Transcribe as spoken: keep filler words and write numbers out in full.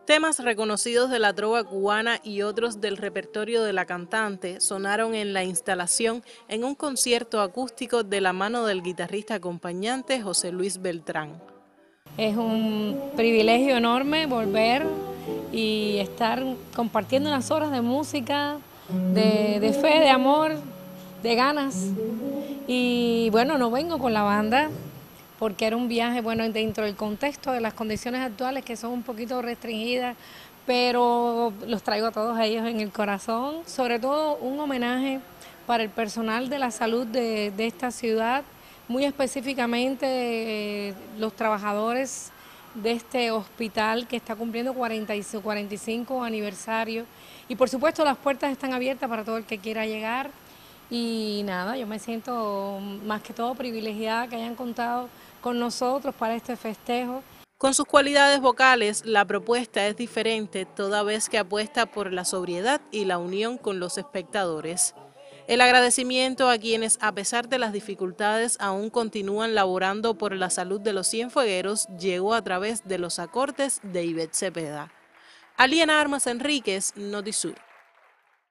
Temas reconocidos de la trova cubana y otros del repertorio de la cantante sonaron en la instalación en un concierto acústico de la mano del guitarrista acompañante José Luis Beltrán. Es un privilegio enorme volver y estar compartiendo unas horas de música, de, de fe, de amor, de ganas. Y bueno, no vengo con la banda porque era un viaje, bueno, dentro del contexto de las condiciones actuales que son un poquito restringidas, pero los traigo a todos ellos en el corazón. Sobre todo un homenaje para el personal de la salud de, de esta ciudad, muy específicamente eh, los trabajadores de este hospital que está cumpliendo cuarenta y cinco aniversario. Y por supuesto las puertas están abiertas para todo el que quiera llegar. Y nada, yo me siento más que todo privilegiada que hayan contado con nosotros para este festejo. Con sus cualidades vocales, la propuesta es diferente toda vez que apuesta por la sobriedad y la unión con los espectadores. El agradecimiento a quienes, a pesar de las dificultades, aún continúan laborando por la salud de los cienfuegueros llegó a través de los acordes de Ivette Cepeda. Aliena Armas Enríquez, Notisur.